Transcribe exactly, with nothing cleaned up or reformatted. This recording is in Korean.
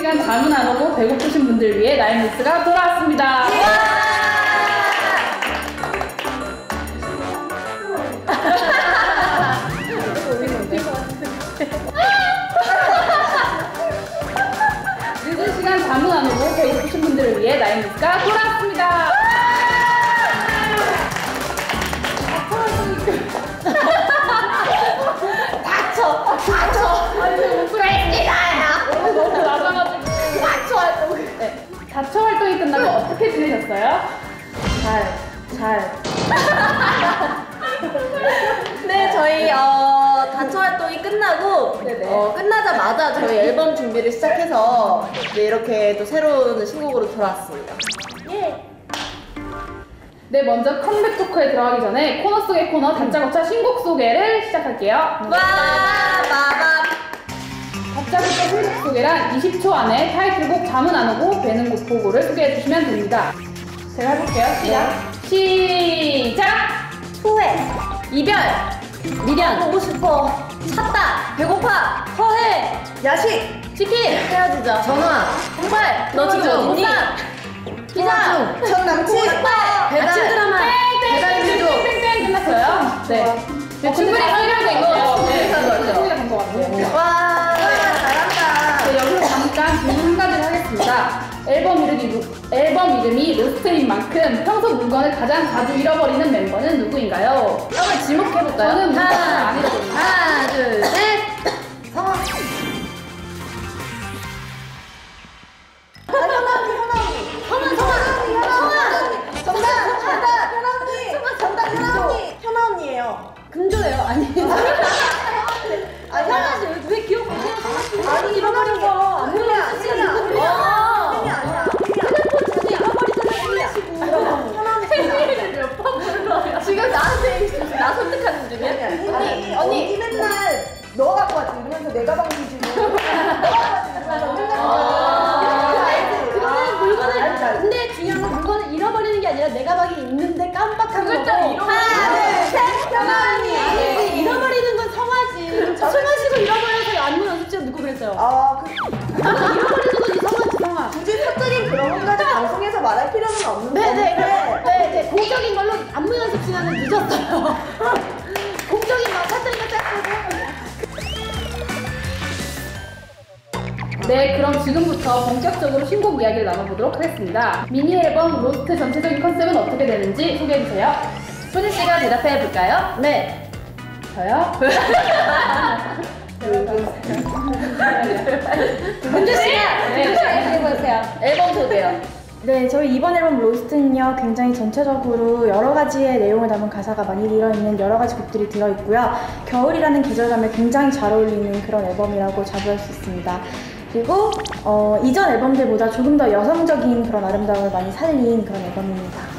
시간 잠은 안 오고 배고프신 분들 위해 나인뮤직스가 돌아왔습니다. 늦은 시간 잠은 안 오고 배고프신 분들을 위해 나인뮤직스가 돌아왔습니다. 닥쳐! 닥쳐! 그랬지나요! 너무 낮아가지고. 닥쳐 활동! 네. 자처 활동이 끝나고 어떻게 지내셨어요? 잘, 잘. 네, 저희 어, 단체 활동이 끝나고 어, 끝나자마자 저희 앨범 준비를 시작해서 네, 이렇게 또 새로운 신곡으로 돌아왔습니다. 예. 네, 먼저 컴백 토크에 들어가기 전에 코너 속의 코너 다짜고짜 신곡 소개를 시작할게요. 와, 마마. 다짜고짜 신곡 소개란 이십 초 안에 타이틀곡 잠은 안 오고 배는 고프고를 소개해 주시면 됩니다. 제가 해볼게요. 시작. 시작! 후회, 이별, 미련, 보고 싶어, 찾다, 배고파, 허해, 야식, 치킨, 헤어지자, 전화, 정말, 너 지금 어딨니? 기사, 전 남친, 배달, 아침 드라마, 배달 민족. 땡땡 끝났어요. 네. 네, 충분히 해결된 것 같아요. 네, 충분히 된 것 같아요. 와, 잘한다. 네, 여기서 잠깐 질문 한 가지를 하겠습니다. 앨범 이름이, 앨범 이름이 로스트인 만큼 평소 물건을 가장 자주 잃어버리는 멤버는 누구인가요? 한번 지목해볼까요? 저는 물건을 안 잃어버립니다. 하나, 둘, 셋. 성아. 현아언니, 현아언니. 성아, 성아, 성아. 정답, 정답, 현아언니. 성아, 정답, 현아언니. 현아언니예요. 금조예요, 아니. 아, 현아씨 왜 기억 못해요? 아니, 잃어버린 거. 안 몰라, 진짜. 지금 나한테 나 선택하는 중이야? 언니, 언니, 언니 맨날 너 갖고 왔지 이러면서 내 가방 뒤지고 너 갖고 왔지 그거는 물건을 근데 중요한 건 물건을 잃어버리는 게 아니라 내 가방이 있는데 깜빡한 거고 하나, 둘, 셋! 현아언니! 아니, 잃어버리는 건 성화지 술 마시고 잃어버려서 안무 연습실에 누구 그랬어요? 아, 그 잃어버리는 건 이성화지, 성화 굳이 사적인 그런 것까지 방송에서 말할 필요는 없는 건데 네네 네, 공적인 걸로 안무 연습 시간은 늦었어요. 공적인 막 사적인 거 짰고. 네, 그럼 지금부터 본격적으로 신곡 이야기를 나눠보도록 하겠습니다. 미니 앨범 로스트 전체적인 컨셉은 어떻게 되는지 소개해주세요. 소진 씨가 대답해 볼까요? 네. 저요? 은주 씨가 네. 은주 씨가 얘기해보세요. 앨범 소개요. 네, 저희 이번 앨범 로스트는요 굉장히 전체적으로 여러 가지의 내용을 담은 가사가 많이 들어있는 여러 가지 곡들이 들어있고요. 겨울이라는 계절감에 굉장히 잘 어울리는 그런 앨범이라고 자부할 수 있습니다. 그리고 어, 이전 앨범들보다 조금 더 여성적인 그런 아름다움을 많이 살린 그런 앨범입니다.